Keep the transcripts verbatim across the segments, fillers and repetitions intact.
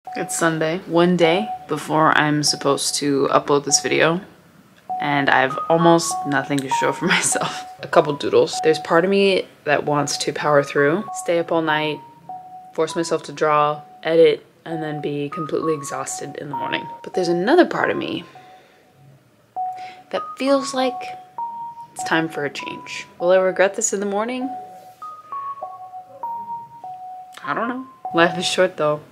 It's Sunday, one day before I'm supposed to upload this video, and I have almost nothing to show for myself. A couple doodles. There's part of me that wants to power through, stay up all night, force myself to draw, edit, and then be completely exhausted in the morning. But there's another part of me that feels like it's time for a change. Will I regret this in the morning? I don't know. Life is short though.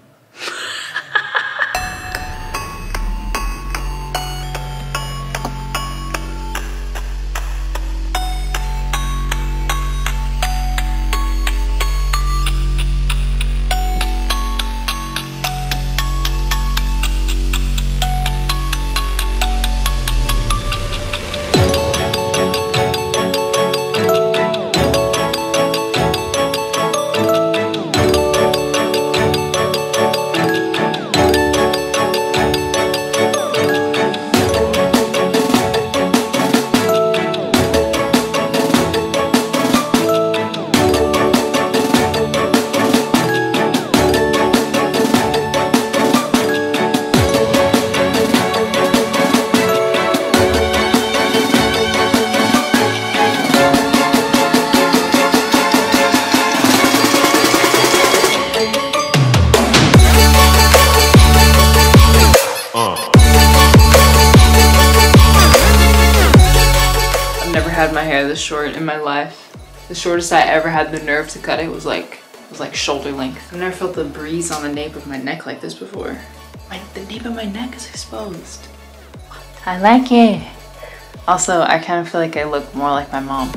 Had my hair this short in my life. The shortest I ever had the nerve to cut it was like was like shoulder length. I've never felt the breeze on the nape of my neck like this before. My, the nape of my neck is exposed. I like it. Also, I kind of feel like I look more like my mom.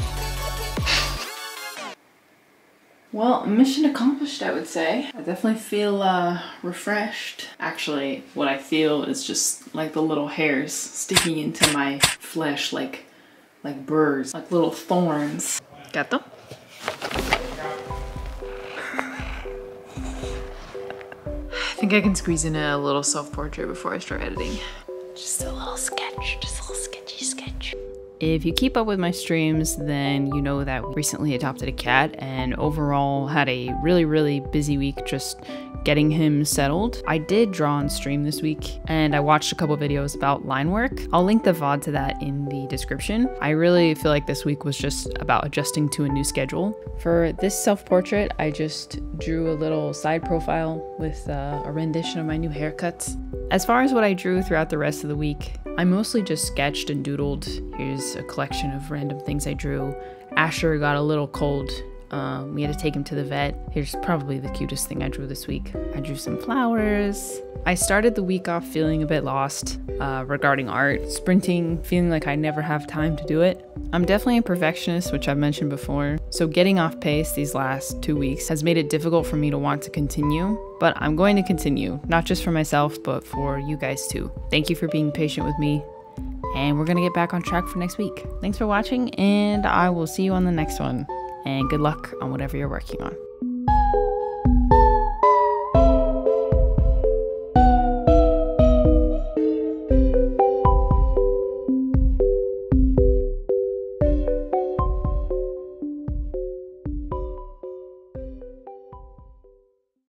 Well, mission accomplished, I would say. I definitely feel uh, refreshed. Actually, what I feel is just like the little hairs sticking into my flesh, like like burrs, like little thorns. Gato? I think I can squeeze in a little self-portrait before I start editing. Just a little sketch, just a little sketchy sketch. If you keep up with my streams, then you know that we recently adopted a cat and overall had a really, really busy week just getting him settled. I did draw on stream this week and I watched a couple videos about line work. I'll link the V O D to that in the description. I really feel like this week was just about adjusting to a new schedule. For this self-portrait, I just drew a little side profile with uh, a rendition of my new haircuts. As far as what I drew throughout the rest of the week, I mostly just sketched and doodled. Here's a collection of random things I drew. Asher got a little cold. Um, we had to take him to the vet. Here's probably the cutest thing I drew this week. I drew some flowers. I started the week off feeling a bit lost uh, regarding art, sprinting, feeling like I never have time to do it. I'm definitely a perfectionist, which I've mentioned before, so getting off pace these last two weeks has made it difficult for me to want to continue, but I'm going to continue, not just for myself, but for you guys too. Thank you for being patient with me, and we're gonna get back on track for next week. Thanks for watching, and I will see you on the next one. And good luck on whatever you're working on.